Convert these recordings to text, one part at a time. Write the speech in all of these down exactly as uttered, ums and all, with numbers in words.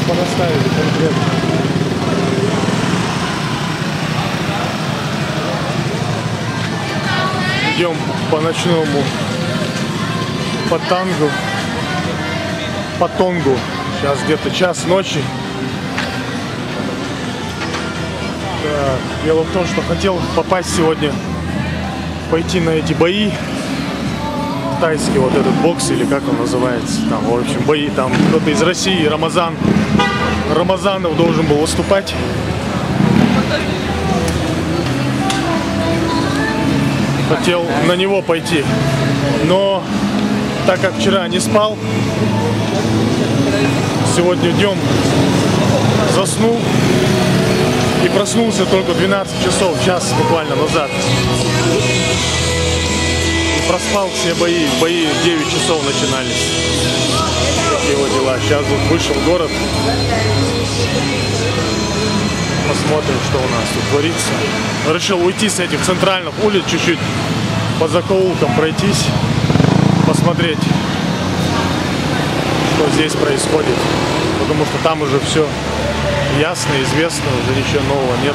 понаставили конкретно. Идем по ночному, по тангу, по тонгу. Сейчас где-то час ночи. Так, дело в том, что хотел попасть сегодня, пойти на эти бои. Тайский вот этот бокс, или как он называется. Там, в общем, бои. Там кто-то из России, Рамазан. Рамазанов должен был выступать. Хотел на него пойти. Но так как вчера не спал, сегодня днем заснул и проснулся только двенадцать часов, час буквально назад. И проспал все бои. Бои в девять часов начинались. Такие вот дела. Сейчас вот вышел в город. Посмотрим, что у нас тут творится. Решил уйти с этих центральных улиц, чуть-чуть по закоулкам пройтись, посмотреть, что здесь происходит. Потому что там уже все ясно, известно, уже ничего нового нету.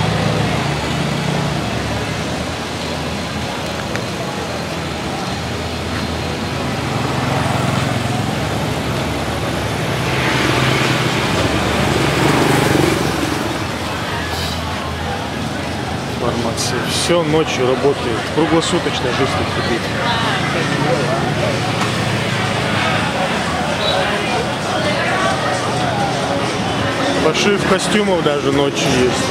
Информация. Все ночью работает. Круглосуточная жизнь кипит. Пошив костюмов даже ночью есть.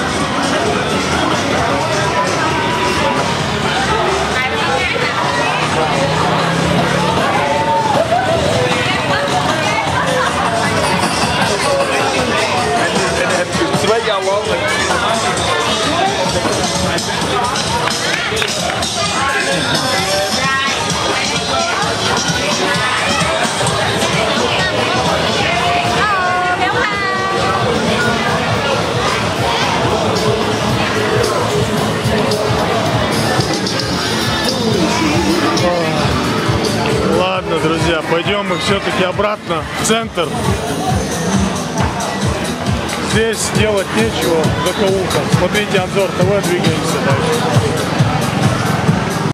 Ладно, друзья, пойдем мы все-таки обратно в центр. Здесь делать нечего, закоулка. Смотрите, обзор ТВ, двигаемся дальше.